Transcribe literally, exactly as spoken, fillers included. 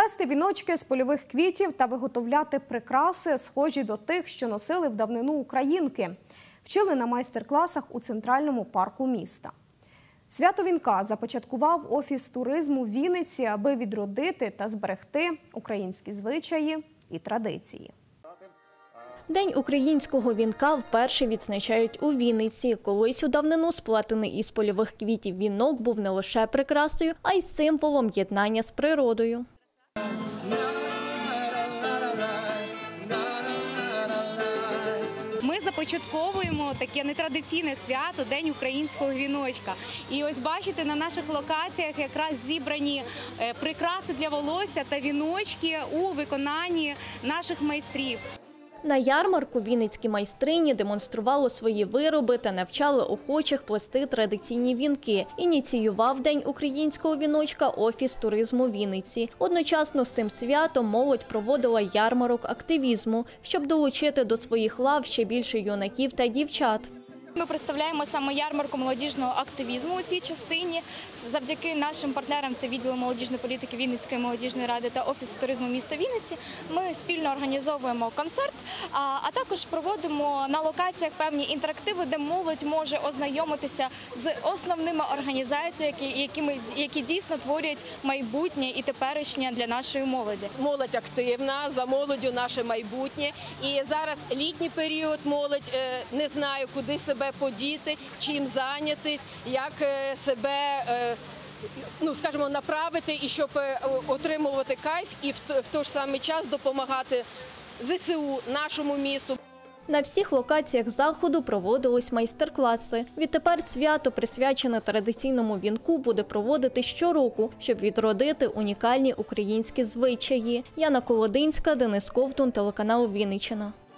Плести віночки з польових квітів та виготовляти прикраси, схожі до тих, що носили в давнину українки, вчили на майстер-класах у центральному парку міста. Свято вінка започаткував Офіс туризму Вінниці, аби відродити та зберегти українські звичаї і традиції. День українського вінка вперше відзначають у Вінниці. Колись у давнину сплетений із польових квітів вінок був не лише прикрасою, а й символом єднання з природою. Ми започатковуємо таке нетрадиційне свято – День українського віночка. І ось бачите, на наших локаціях якраз зібрані прикраси для волосся та віночки у виконанні наших майстрів. На ярмарку вінницькі майстрині демонстрували свої вироби та навчали охочих плести традиційні вінки. Ініціював День українського віночка Офіс туризму Вінниці. Одночасно з цим святом молодь проводила ярмарок активізму, щоб долучити до своїх лав ще більше юнаків та дівчат. Ми представляємо саме ярмарку молодіжного активізму у цій частині. Завдяки нашим партнерам, це відділу молодіжної політики Вінницької молодіжної ради та Офісу туризму міста Вінниці, ми спільно організовуємо концерт, а також проводимо на локаціях певні інтерактиви, де молодь може ознайомитися з основними організаціями, які, які дійсно творять майбутнє і теперішнє для нашої молоді. Молодь активна, за молоддю наше майбутнє. І зараз літній період, молодь не знає, куди себе подіти, чим зайнятись, як себе, ну, скажімо, направити, і щоб отримувати кайф і в той ж самий час допомагати ЗСУ, нашому місту. На всіх локаціях заходу проводились майстер-класи. Відтепер свято, присвячене традиційному вінку, буде проводити щороку, щоб відродити унікальні українські звичаї. Яна Колодинська, Денис Ковтун, телеканал Вінниччина.